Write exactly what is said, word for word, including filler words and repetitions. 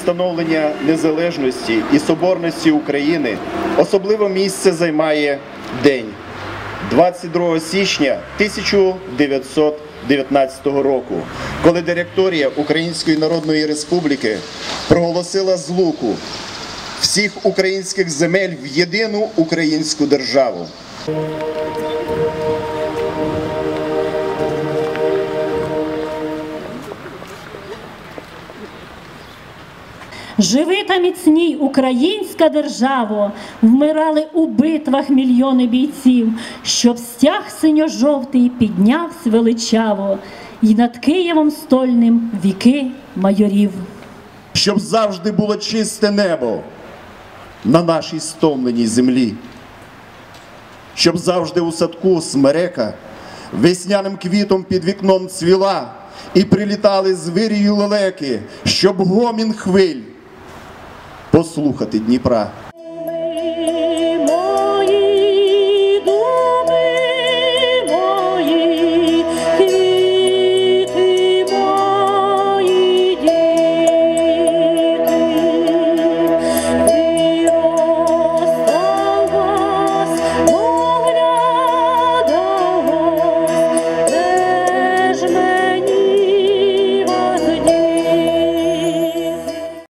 встановлення незалежності і соборності України особливе місце займає день двадцять другого січня тисяча дев'ятсот дев'ятнадцятого року, коли директорія Української Народної Республіки проголосила злуку всіх українських земель в єдину українську державу. Живи та міцній українська державо, вмирали у битвах мільйони бійців, щоб стяг синьо-жовтий піднявся величаво, і над Києвом стольним віки майорів. Щоб завжди було чисте небо на нашій стомленій землі, щоб завжди у садку смерека весняним квітом під вікном цвіла, і прилітали з вирію лелеки, щоб гомін хвиль послухати Дніпра.